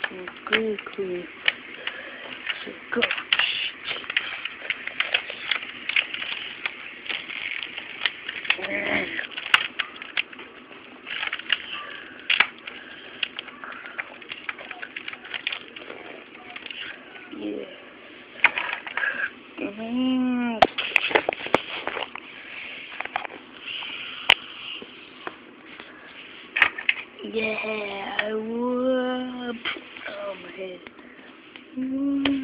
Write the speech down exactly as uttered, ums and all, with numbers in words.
Good, good. So go. Yeah. Mm. Yeah, I would. Oh, my head. Mm.